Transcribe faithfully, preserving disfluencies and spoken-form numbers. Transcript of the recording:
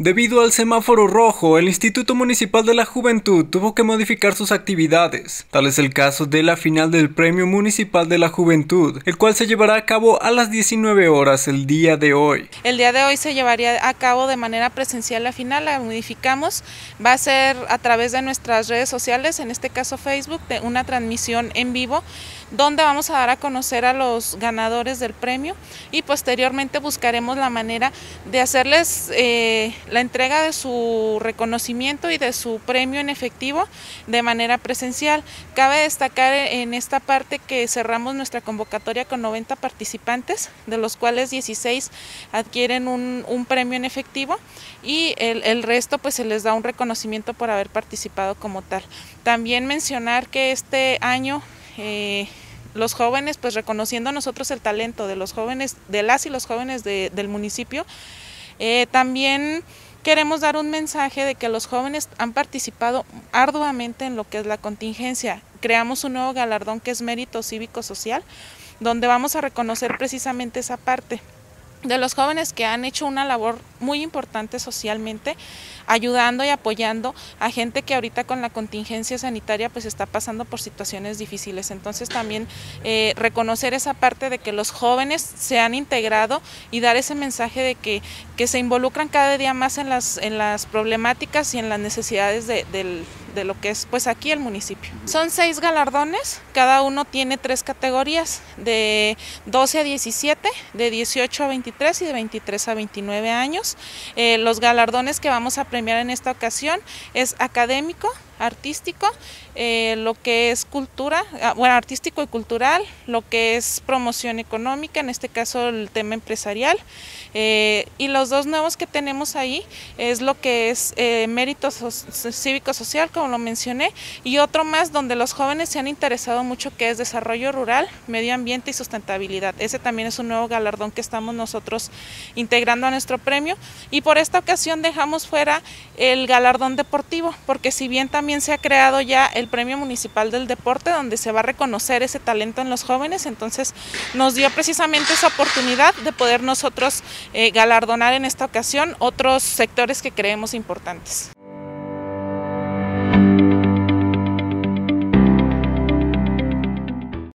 Debido al semáforo rojo, el Instituto Municipal de la Juventud tuvo que modificar sus actividades. Tal es el caso de la final del Premio Municipal de la Juventud, el cual se llevará a cabo a las diecinueve horas el día de hoy. El día de hoy se llevaría a cabo de manera presencial la final, la modificamos. Va a ser a través de nuestras redes sociales, en este caso Facebook, de una transmisión en vivo, donde vamos a dar a conocer a los ganadores del premio y posteriormente buscaremos la manera de hacerles eh, la entrega de su reconocimiento y de su premio en efectivo de manera presencial. Cabe destacar en esta parte que cerramos nuestra convocatoria con noventa participantes, de los cuales dieciséis adquieren un, un premio en efectivo y el, el resto pues se les da un reconocimiento por haber participado como tal. También mencionar que este año eh, los jóvenes, pues reconociendo nosotros el talento de los jóvenes, de las y los jóvenes de, del municipio, eh, también queremos dar un mensaje de que los jóvenes han participado arduamente en lo que es la contingencia. Creamos un nuevo galardón que es Mérito Cívico-Social, donde vamos a reconocer precisamente esa parte de los jóvenes que han hecho una labor muy importante socialmente, ayudando y apoyando a gente que ahorita con la contingencia sanitaria pues está pasando por situaciones difíciles. Entonces también eh, reconocer esa parte de que los jóvenes se han integrado y dar ese mensaje de que, que se involucran cada día más en las, en las problemáticas y en las necesidades de, de, de lo que es pues aquí el municipio. Son seis galardones, cada uno tiene tres categorías, de doce a diecisiete, de dieciocho a veintitrés y de veintitrés a veintinueve años. Eh, los galardones que vamos a premiar en esta ocasión es académico, artístico, eh, lo que es cultura, bueno, artístico y cultural, lo que es promoción económica, en este caso el tema empresarial, eh, y los dos nuevos que tenemos ahí es lo que es eh, mérito so cívico-social, como lo mencioné, y otro más donde los jóvenes se han interesado mucho, que es desarrollo rural, medio ambiente y sustentabilidad. Ese también es un nuevo galardón que estamos nosotros integrando a nuestro premio, y por esta ocasión dejamos fuera el galardón deportivo, porque si bien también se ha creado ya el Premio Municipal del Deporte, donde se va a reconocer ese talento en los jóvenes, entonces nos dio precisamente esa oportunidad de poder nosotros eh, galardonar en esta ocasión otros sectores que creemos importantes.